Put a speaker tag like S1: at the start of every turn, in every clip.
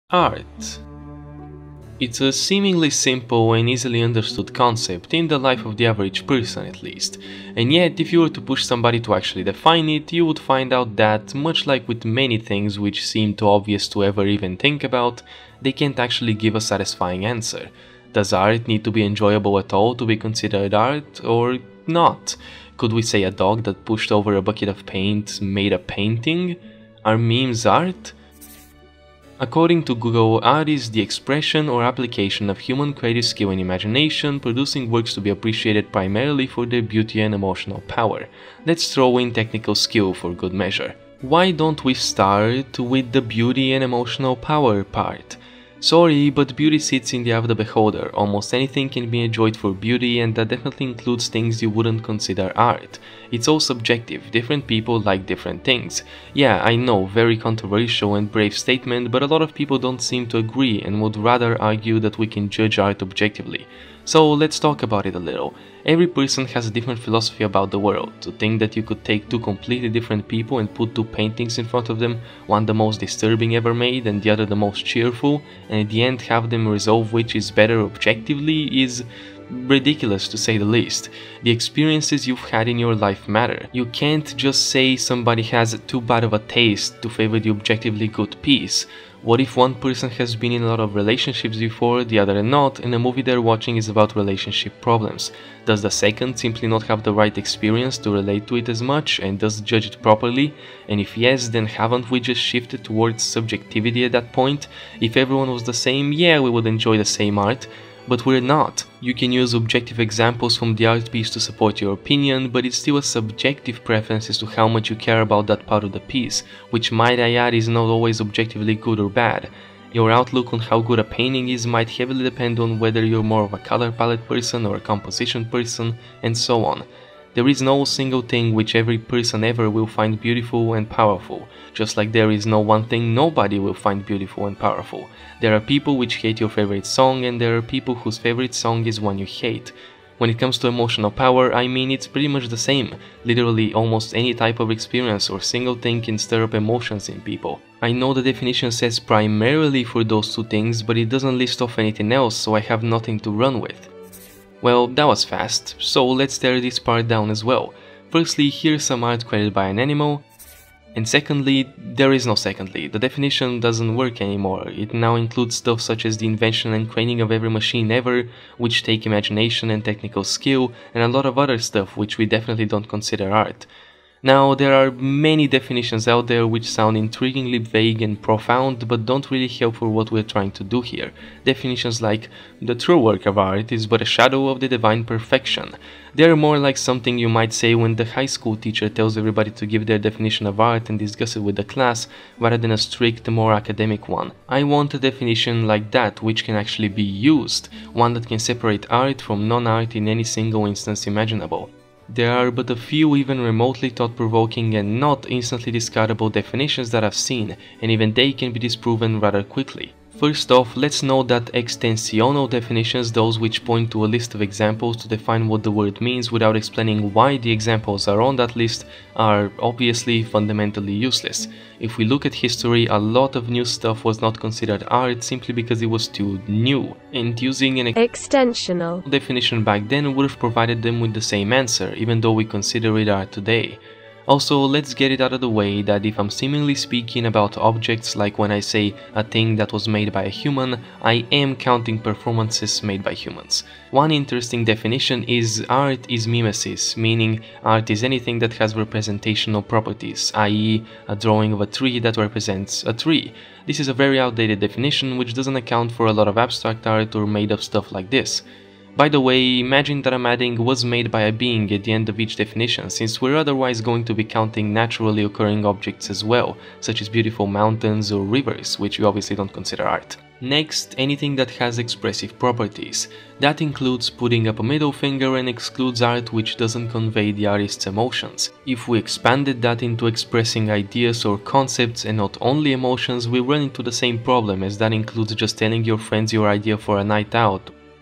S1: Art. It's a seemingly simple and easily understood concept in the life of the average person at least, and yet if you were to push somebody to actually define it, you would find out that, much like with many things which seem too obvious to ever even think about, they can't actually give a satisfying answer. Does art need to be enjoyable at all to be considered art, or not? Could we say a dog that pushed over a bucket of paint made a painting? Are memes art? According to Google, art is the expression or application of human creative skill and imagination, producing works to be appreciated primarily for their beauty and emotional power. Let's throw in technical skill for good measure. Why don't we start with the beauty and emotional power part? Sorry, but beauty sits in the eye of the beholder. Almost anything can be enjoyed for beauty, and that definitely includes things you wouldn't consider art. It's all subjective, different people like different things. Yeah, I know, very controversial and brave statement, but a lot of people don't seem to agree and would rather argue that we can judge art objectively. So let's talk about it a little. Every person has a different philosophy about the world. To think that you could take two completely different people and put two paintings in front of them, one the most disturbing ever made and the other the most cheerful, and at the end have them resolve which is better objectively is ridiculous to say the least. The experiences you've had in your life matter. You can't just say somebody has too bad of a taste to favor the objectively good piece. What if one person has been in a lot of relationships before, the other not, and the movie they're watching is about relationship problems? Does the second simply not have the right experience to relate to it as much, and does judge it properly? And if yes, then haven't we just shifted towards subjectivity at that point? If everyone was the same, yeah, we would enjoy the same art. But we're not. You can use objective examples from the art piece to support your opinion, but it's still a subjective preference as to how much you care about that part of the piece, which might I add is not always objectively good or bad. Your outlook on how good a painting is might heavily depend on whether you're more of a color palette person or a composition person, and so on. There is no single thing which every person ever will find beautiful and powerful, just like there is no one thing nobody will find beautiful and powerful. There are people which hate your favorite song, and there are people whose favorite song is one you hate. When it comes to emotional power, I mean it's pretty much the same. Literally almost any type of experience or single thing can stir up emotions in people. I know the definition says primarily for those two things, but it doesn't list off anything else, so I have nothing to run with. Well, that was fast, so let's tear this part down as well. Firstly, here's some art created by an animal, and secondly, there is no secondly, the definition doesn't work anymore. It now includes stuff such as the invention and training of every machine ever, which take imagination and technical skill, and a lot of other stuff which we definitely don't consider art. Now, there are many definitions out there which sound intriguingly vague and profound, but don't really help for what we're trying to do here. Definitions like, the true work of art is but a shadow of the divine perfection. They're more like something you might say when the high school teacher tells everybody to give their definition of art and discuss it with the class, rather than a strict, more academic one. I want a definition like that which can actually be used, one that can separate art from non-art in any single instance imaginable. There are but a few even remotely thought-provoking and not instantly discardable definitions that I've seen, and even they can be disproven rather quickly. First off, let's note that extensional definitions, those which point to a list of examples to define what the word means without explaining why the examples are on that list, are obviously fundamentally useless. If we look at history, a lot of new stuff was not considered art simply because it was too new, and using an extensional definition back then would have provided them with the same answer, even though we consider it art today. Also, let's get it out of the way that if I'm seemingly speaking about objects like when I say a thing that was made by a human, I am counting performances made by humans. One interesting definition is art is mimesis, meaning art is anything that has representational properties, i.e. a drawing of a tree that represents a tree. This is a very outdated definition which doesn't account for a lot of abstract art or made up stuff like this. By the way, imagine that I'm adding was made by a being at the end of each definition, since we're otherwise going to be counting naturally occurring objects as well, such as beautiful mountains or rivers, which we obviously don't consider art. Next, anything that has expressive properties. That includes putting up a middle finger and excludes art which doesn't convey the artist's emotions. If we expanded that into expressing ideas or concepts and not only emotions, we run into the same problem, as that includes just telling your friends your idea for a night out,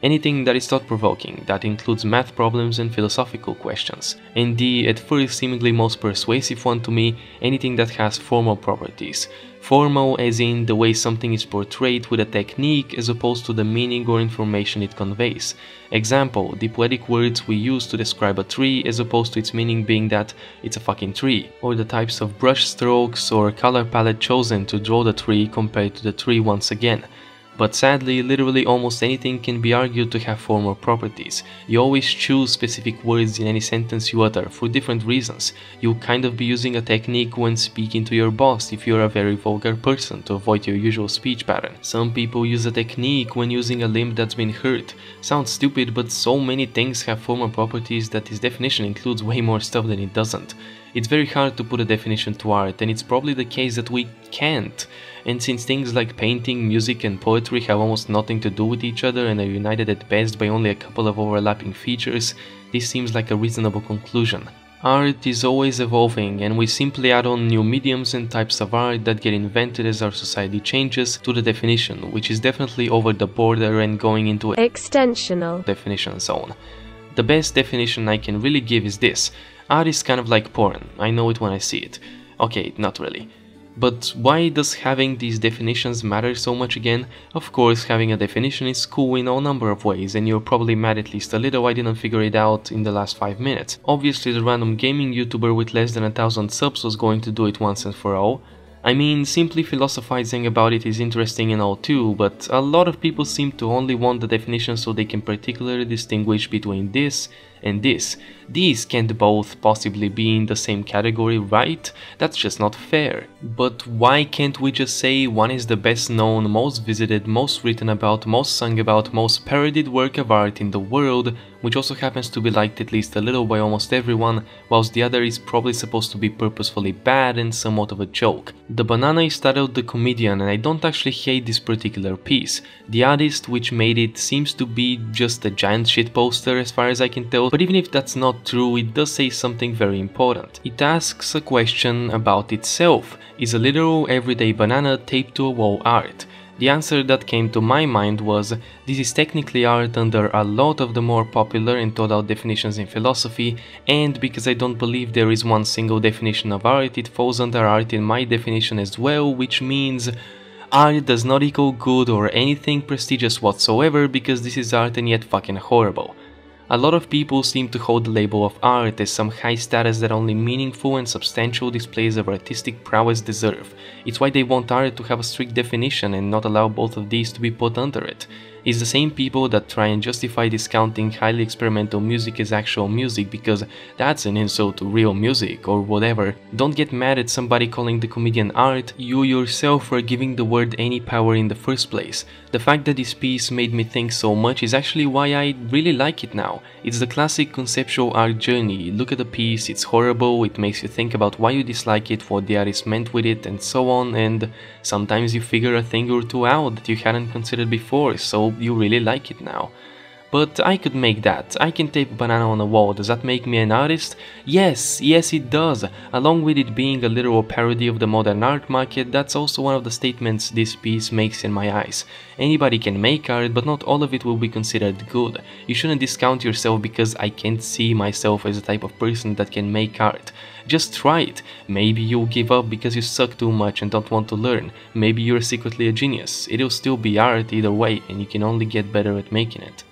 S1: anything that is thought-provoking, that includes math problems and philosophical questions. And the, at first seemingly most persuasive one to me, anything that has formal properties. Formal as in the way something is portrayed with a technique as opposed to the meaning or information it conveys. Example, the poetic words we use to describe a tree as opposed to its meaning being that it's a fucking tree. Or the types of brush strokes or color palette chosen to draw the tree compared to the tree once again. But sadly, literally almost anything can be argued to have formal properties. You always choose specific words in any sentence you utter for different reasons. You kind of be using a technique when speaking to your boss if you're a very vulgar person to avoid your usual speech pattern. Some people use a technique when using a limb that's been hurt. Sounds stupid, but so many things have formal properties that this definition includes way more stuff than it doesn't. It's very hard to put a definition to art, and it's probably the case that we can't. And since things like painting, music and poetry have almost nothing to do with each other and are united at best by only a couple of overlapping features, this seems like a reasonable conclusion. Art is always evolving, and we simply add on new mediums and types of art that get invented as our society changes to the definition, which is definitely over the border and going into
S2: extensional
S1: definition zone. The best definition I can really give is this: art is kind of like porn. I know it when I see it. Okay, not really. But why does having these definitions matter so much again? Of course, having a definition is cool in a number of ways, and you're probably mad at least a little I didn't figure it out in the last 5 minutes. Obviously, the random gaming YouTuber with less than 1,000 subs was going to do it once and for all. I mean, simply philosophizing about it is interesting and all too, but a lot of people seem to only want the definition so they can particularly distinguish between this and this. These can't both possibly be in the same category, right? That's just not fair. But why can't we just say one is the best known, most visited, most written about, most sung about, most parodied work of art in the world, which also happens to be liked at least a little by almost everyone, whilst the other is probably supposed to be purposefully bad and somewhat of a joke. The Banana is titled The Comedian, and I don't actually hate this particular piece. The artist which made it seems to be just a giant shitposter as far as I can tell, but even if that's not true, it does say something very important. It asks a question about itself: is a literal everyday banana taped to a wall art? The answer that came to my mind was, this is technically art under a lot of the more popular and thought out definitions in philosophy, and because I don't believe there is one single definition of art, it falls under art in my definition as well, which means art does not equal good or anything prestigious whatsoever, because this is art and yet fucking horrible. A lot of people seem to hold the label of art as some high status that only meaningful and substantial displays of artistic prowess deserve. It's why they want art to have a strict definition and not allow both of these to be put under it. It's the same people that try and justify discounting highly experimental music as actual music because that's an insult to real music or whatever. Don't get mad at somebody calling The Comedian art, you yourself are giving the word any power in the first place. The fact that this piece made me think so much is actually why I really like it now. It's the classic conceptual art journey. Look at the piece, it's horrible, it makes you think about why you dislike it, what the artist meant with it, and so on, and sometimes you figure a thing or two out that you hadn't considered before, so you really like it now. But I could make that. I can tape a banana on a wall. Does that make me an artist? Yes it does. Along with it being a literal parody of the modern art market, that's also one of the statements this piece makes in my eyes. Anybody can make art, but not all of it will be considered good. You shouldn't discount yourself because I can't see myself as the type of person that can make art. Just try it. Maybe you'll give up because you suck too much and don't want to learn. Maybe you're secretly a genius. It'll still be art either way, and you can only get better at making it.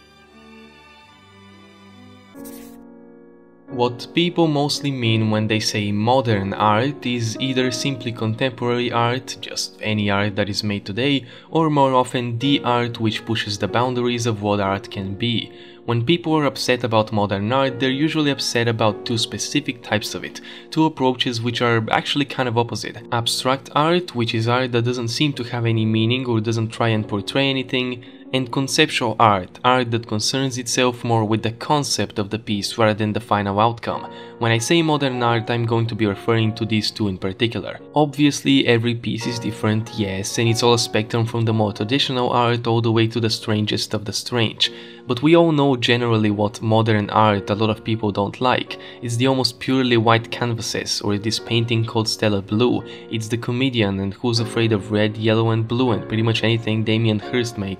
S1: What people mostly mean when they say modern art is either simply contemporary art, just any art that is made today, or more often the art which pushes the boundaries of what art can be. When people are upset about modern art, they're usually upset about two specific types of it, two approaches which are actually kind of opposite. Abstract art, which is art that doesn't seem to have any meaning or doesn't try and portray anything, and conceptual art, art that concerns itself more with the concept of the piece rather than the final outcome. When I say modern art, I'm going to be referring to these two in particular. Obviously, every piece is different, yes, and it's all a spectrum from the more traditional art all the way to the strangest of the strange. But we all know generally what modern art a lot of people don't like. It's the almost purely white canvases, or this painting called Stellar Blue. It's The Comedian and Who's Afraid of Red, Yellow and Blue and pretty much anything Damien Hirst makes. It's what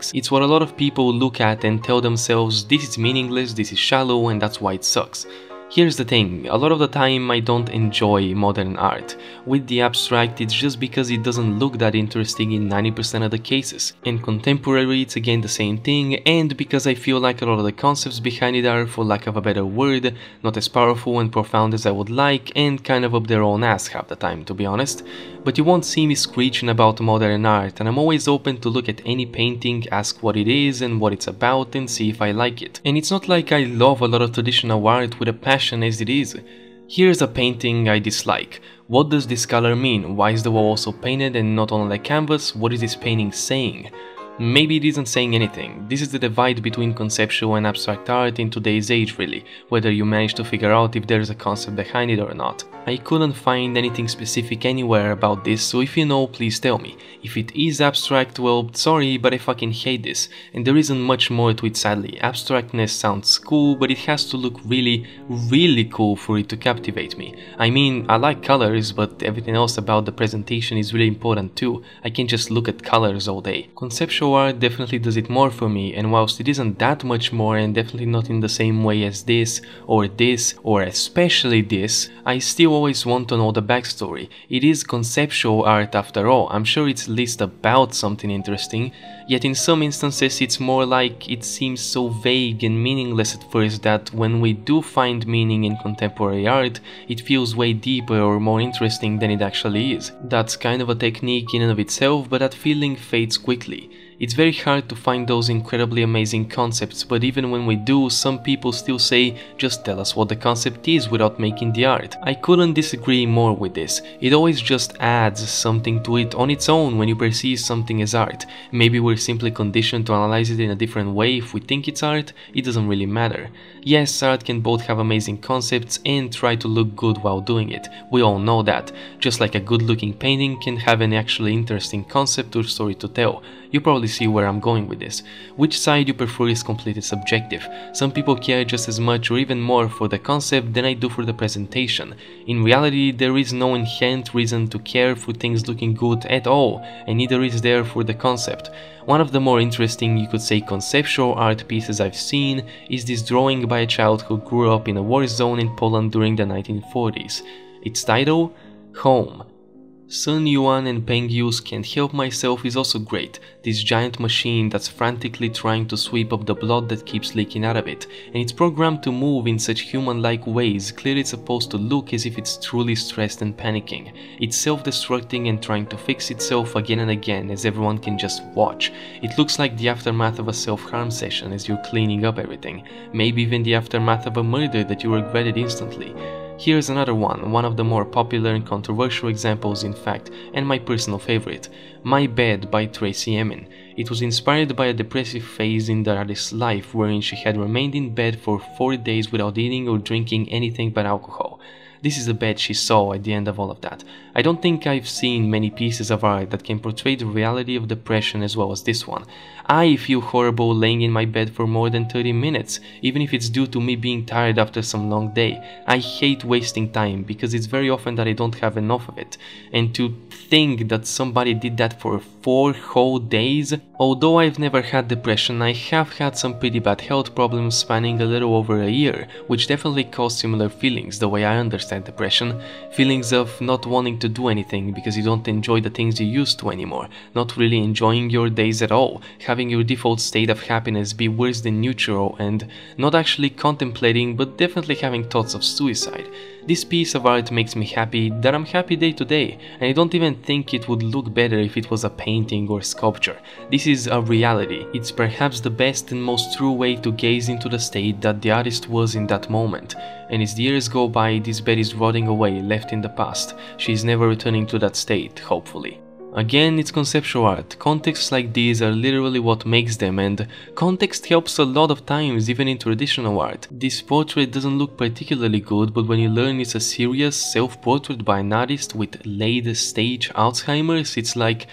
S1: what a lot of people look at and tell themselves this is meaningless, this is shallow, and that's why it sucks. Here's the thing, a lot of the time I don't enjoy modern art. With the abstract, it's just because it doesn't look that interesting in 90% of the cases. In contemporary, it's again the same thing, and because I feel like a lot of the concepts behind it are, for lack of a better word, not as powerful and profound as I would like, and kind of up their own ass half the time, to be honest. But you won't see me screeching about modern art, and I'm always open to look at any painting, ask what it is and what it's about, and see if I like it. And it's not like I love a lot of traditional art with a passion as it is. Here's a painting I dislike. What does this color mean? Why is the wall also painted and not on a canvas? What is this painting saying? Maybe it isn't saying anything. This is the divide between conceptual and abstract art in today's age really, whether you manage to figure out if there's a concept behind it or not. I couldn't find anything specific anywhere about this, so if you know, please tell me. If it is abstract, well, sorry, but I fucking hate this. And there isn't much more to it sadly. Abstractness sounds cool, but it has to look really, really cool for it to captivate me. I mean, I like colors, but everything else about the presentation is really important too. I can't just look at colors all day. Conceptual art definitely does it more for me, and whilst it isn't that much more and definitely not in the same way as this, or especially this, I still always want to know the backstory. It is conceptual art after all, I'm sure it's at least about something interesting, yet in some instances it's more like it seems so vague and meaningless at first that when we do find meaning in contemporary art, it feels way deeper or more interesting than it actually is. That's kind of a technique in and of itself, but that feeling fades quickly. It's very hard to find those incredibly amazing concepts, but even when we do, some people still say, just tell us what the concept is without making the art. I couldn't disagree more with this. It always just adds something to it on its own when you perceive something as art. Maybe we're simply conditioned to analyze it in a different way if we think it's art, it doesn't really matter. Yes, art can both have amazing concepts and try to look good while doing it. We all know that. Just like a good looking painting can have an actually interesting concept or story to tell. You probably see where I'm going with this. Which side you prefer is completely subjective. Some people care just as much or even more for the concept than I do for the presentation. In reality, there is no inherent reason to care for things looking good at all, and neither is there for the concept. One of the more interesting, you could say, conceptual art pieces I've seen is this drawing by a child who grew up in a war zone in Poland during the 1940s. Its title? Home. Sun Yuan and Peng Yu's Can't Help Myself is also great, this giant machine that's frantically trying to sweep up the blood that keeps leaking out of it, and it's programmed to move in such human-like ways. Clearly it's supposed to look as if it's truly stressed and panicking. It's self-destructing and trying to fix itself again and again as everyone can just watch. It looks like the aftermath of a self-harm session as you're cleaning up everything, maybe even the aftermath of a murder that you regretted instantly. Here's another one of the more popular and controversial examples in fact, and my personal favorite, My Bed by Tracey Emin. It was inspired by a depressive phase in the artist's life wherein she had remained in bed for 40 days without eating or drinking anything but alcohol. This is the bed she saw at the end of all of that. I don't think I've seen many pieces of art that can portray the reality of depression as well as this one. I feel horrible laying in my bed for more than 30 minutes, even if it's due to me being tired after some long day. I hate wasting time because it's very often that I don't have enough of it. And to think that somebody did that for 4 whole days? Although I've never had depression, I have had some pretty bad health problems spanning a little over a year, which definitely caused similar feelings the way I understand depression. Feelings of not wanting to do anything because you don't enjoy the things you used to anymore, not really enjoying your days at all, having your default state of happiness be worse than neutral, and not actually contemplating but definitely having thoughts of suicide. This piece of art makes me happy that I'm happy day to day, and I don't even think it would look better if it was a painting or sculpture. This is a reality. It's perhaps the best and most true way to gaze into the state that the artist was in that moment. And as the years go by, this bed is rotting away, left in the past. She's never returning to that state, hopefully. Again, it's conceptual art. Contexts like these are literally what makes them, and context helps a lot of times, even in traditional art. This portrait doesn't look particularly good, but when you learn it's a serious self-portrait by an artist with late-stage Alzheimer's, it's like,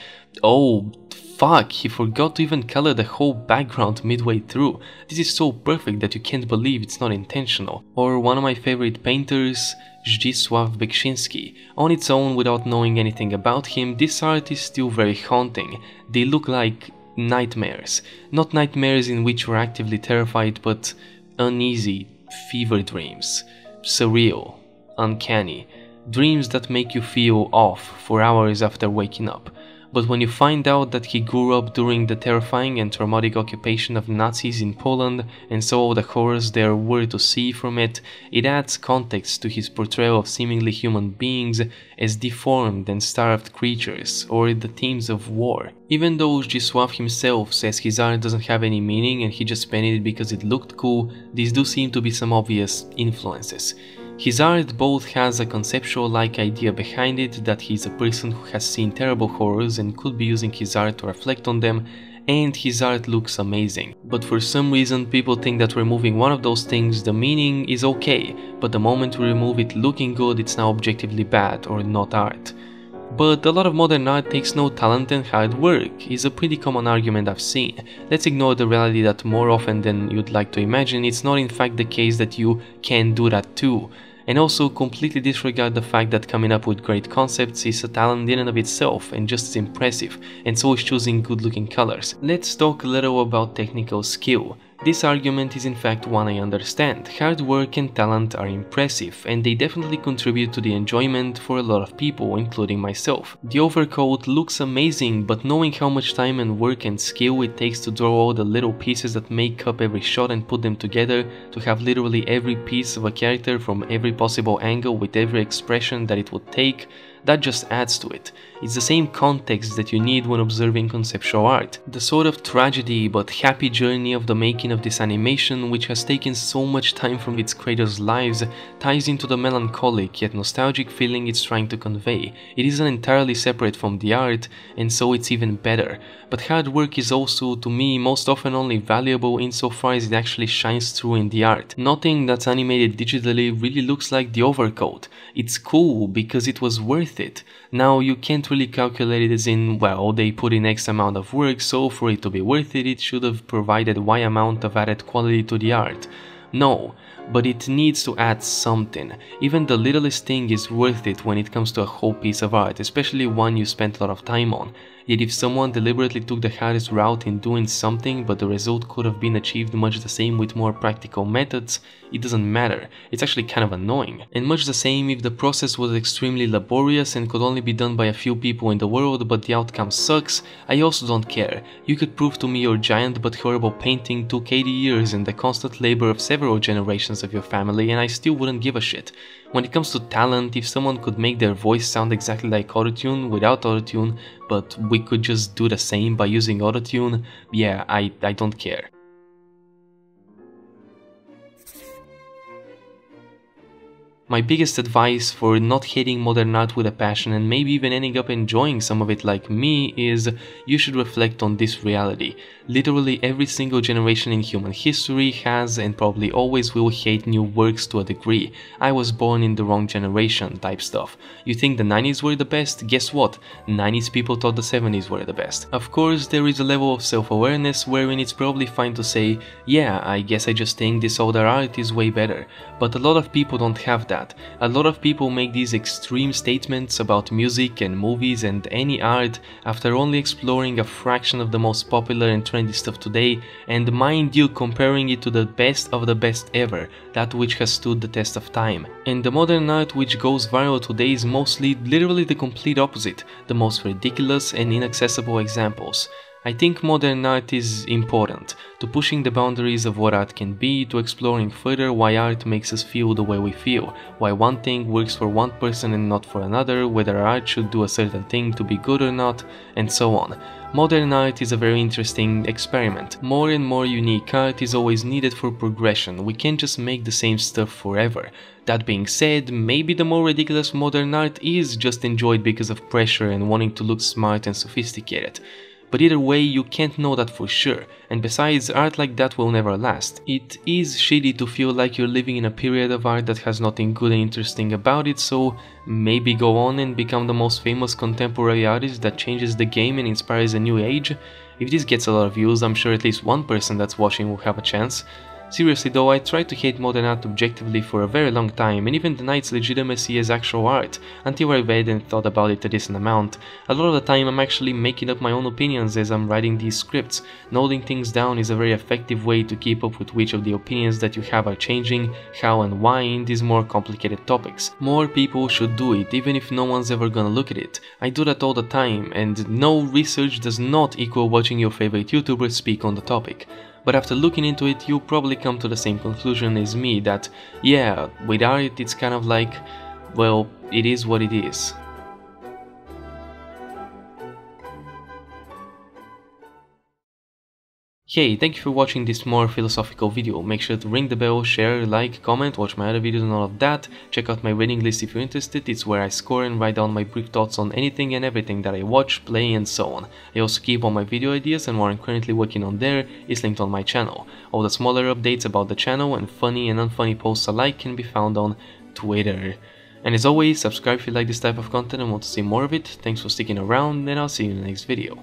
S1: oh fuck, he forgot to even color the whole background midway through. This is so perfect that you can't believe it's not intentional. Or one of my favorite painters, Zdzisław Beksiński. On its own, without knowing anything about him, this art is still very haunting. They look like nightmares. Not nightmares in which you're actively terrified, but uneasy, fever dreams. Surreal, uncanny. Dreams that make you feel off for hours after waking up. But when you find out that he grew up during the terrifying and traumatic occupation of Nazis in Poland and saw all the horrors there were to see from it, it adds context to his portrayal of seemingly human beings as deformed and starved creatures, or the themes of war. Even though Zdzisław himself says his art doesn't have any meaning and he just painted it because it looked cool, these do seem to be some obvious influences. His art both has a conceptual-like idea behind it, that he's a person who has seen terrible horrors and could be using his art to reflect on them, and his art looks amazing. But for some reason people think that removing one of those things, the meaning, is okay, but the moment we remove it looking good, it's now objectively bad or not art. But a lot of modern art takes no talent and hard work, is a pretty common argument I've seen. Let's ignore the reality that more often than you'd like to imagine, it's not in fact the case that you can do that too. And also completely disregard the fact that coming up with great concepts is a talent in and of itself and just as impressive, and so is choosing good looking colors. Let's talk a little about technical skill. This argument is in fact one I understand. Hard work and talent are impressive, and they definitely contribute to the enjoyment for a lot of people, including myself. The overcoat looks amazing, but knowing how much time and work and skill it takes to draw all the little pieces that make up every shot and put them together, to have literally every piece of a character from every possible angle with every expression that it would take, that just adds to it. It's the same context that you need when observing conceptual art. The sort of tragedy but happy journey of the making of this animation, which has taken so much time from its creators' lives, ties into the melancholic yet nostalgic feeling it's trying to convey. It isn't entirely separate from the art, and so it's even better. But hard work is also, to me, most often only valuable insofar as it actually shines through in the art. Nothing that's animated digitally really looks like the overcoat. It's cool because it was worth it. Now you can't really calculate it as in, well, they put in X amount of work, so for it to be worth it, it should have provided Y amount of added quality to the art. No, but it needs to add something. Even the littlest thing is worth it when it comes to a whole piece of art, especially one you spent a lot of time on. Yet if someone deliberately took the hardest route in doing something, but the result could have been achieved much the same with more practical methods, it doesn't matter. It's actually kind of annoying. And much the same if the process was extremely laborious and could only be done by a few people in the world, but the outcome sucks, I also don't care. You could prove to me your giant but horrible painting took 80 years and the constant labor of several generations of your family, and I still wouldn't give a shit. When it comes to talent, if someone could make their voice sound exactly like autotune without autotune, but we could just do the same by using autotune, yeah, I don't care. My biggest advice for not hating modern art with a passion and maybe even ending up enjoying some of it like me is you should reflect on this reality. Literally every single generation in human history has and probably always will hate new works to a degree. I was born in the wrong generation type stuff. You think the 90s were the best? Guess what? 90s people thought the 70s were the best. Of course, there is a level of self-awareness wherein it's probably fine to say, yeah, I guess I just think this older art is way better. But a lot of people don't have that. A lot of people make these extreme statements about music and movies and any art after only exploring a fraction of the most popular and trendy stuff today, and mind you, comparing it to the best of the best ever, that which has stood the test of time. And the modern art which goes viral today is mostly literally the complete opposite, the most ridiculous and inaccessible examples. I think modern art is important, to pushing the boundaries of what art can be, to exploring further why art makes us feel the way we feel, why one thing works for one person and not for another, whether art should do a certain thing to be good or not, and so on. Modern art is a very interesting experiment. More and more unique art is always needed for progression. We can't just make the same stuff forever. That being said, maybe the more ridiculous modern art is just enjoyed because of pressure and wanting to look smart and sophisticated. But either way, you can't know that for sure, and besides, art like that will never last. It is shitty to feel like you're living in a period of art that has nothing good and interesting about it, so maybe go on and become the most famous contemporary artist that changes the game and inspires a new age. If this gets a lot of views, I'm sure at least one person that's watching will have a chance. Seriously though, I tried to hate modern art objectively for a very long time and even denied its legitimacy as actual art, until I read and thought about it a decent amount. A lot of the time I'm actually making up my own opinions as I'm writing these scripts. Noting things down is a very effective way to keep up with which of the opinions that you have are changing, how and why in these more complicated topics. More people should do it, even if no one's ever gonna look at it. I do that all the time, and no, research does not equal watching your favorite YouTuber speak on the topic. But after looking into it, you'll probably come to the same conclusion as me that, yeah, with art it's kind of like, well, it is what it is. Hey, thank you for watching this more philosophical video. Make sure to ring the bell, share, like, comment, watch my other videos and all of that. Check out my rating list if you're interested. It's where I score and write down my brief thoughts on anything and everything that I watch, play and so on. I also keep all my video ideas, and what I'm currently working on there is linked on my channel. All the smaller updates about the channel and funny and unfunny posts alike can be found on Twitter. And as always, subscribe if you like this type of content and want to see more of it. Thanks for sticking around, and I'll see you in the next video.